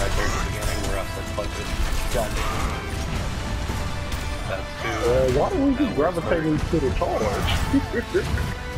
right there at the beginning where I said plug this. Got it. That's two. Why are we just gravitating to the charge?